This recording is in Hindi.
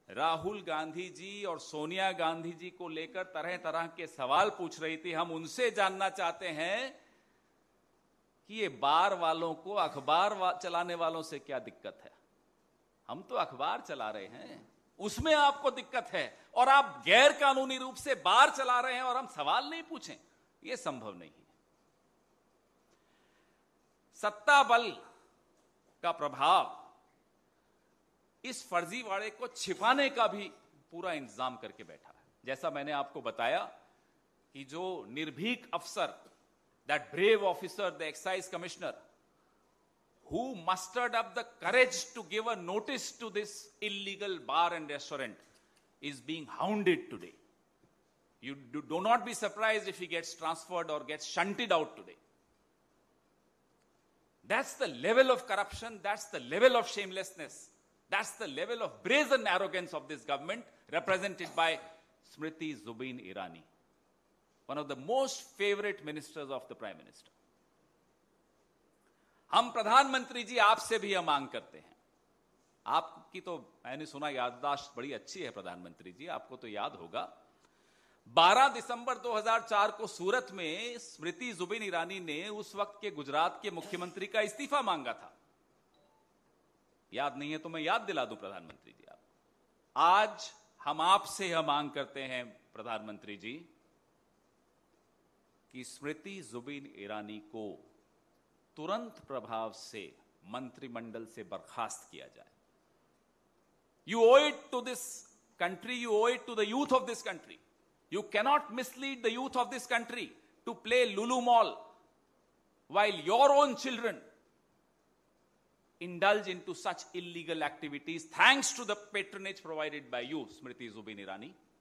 राहुल गांधी जी और सोनिया गांधी जी को लेकर तरह तरह के सवाल पूछ रही थी। हम उनसे जानना चाहते हैं कि ये बार वालों को, अखबार चलाने वालों से क्या दिक्कत है? हम तो अखबार चला रहे हैं, उसमें आपको दिक्कत है, और आप गैर कानूनी रूप से बार चला रहे हैं और हम सवाल नहीं पूछें, यह संभव नहीं है। सत्ता बल का प्रभाव इस फर्जीवाड़े को छिपाने का भी पूरा इंतजाम करके बैठा है। जैसा मैंने आपको बताया कि जो निर्भीक अफसर, that brave officer, the excise commissioner, who mustered up the courage to give a notice to this illegal bar and restaurant, is being hounded today. You do not be surprised if he gets transferred or gets shunted out today. That's the level of corruption, that's the level of shamelessness, that's the level of brazen arrogance of this government, represented by Smriti Zubin Irani, one of the most favorite ministers of the Prime Minister. हम प्रधानमंत्री जी आपसे भी यह मांग करते हैं। आपकी तो मैंने सुना याददाश्त बड़ी अच्छी है प्रधानमंत्री जी, आपको तो याद होगा 12 दिसंबर 2004 को सूरत में स्मृति जुबिन ईरानी ने उस वक्त के गुजरात के मुख्यमंत्री का इस्तीफा मांगा था। याद नहीं है तो मैं याद दिला दूं प्रधानमंत्री जी आप। आज हम आपसे यह मांग करते हैं प्रधानमंत्री जी कि स्मृति जुबिन ईरानी को तुरंत प्रभाव से मंत्रिमंडल से बर्खास्त किया जाए। You owe it to this country, you owe it to the youth of this country. You cannot mislead the youth of this country to play Lulu Mall while your own children indulge into such illegal activities thanks to the patronage provided by you, Smriti Zubin Irani.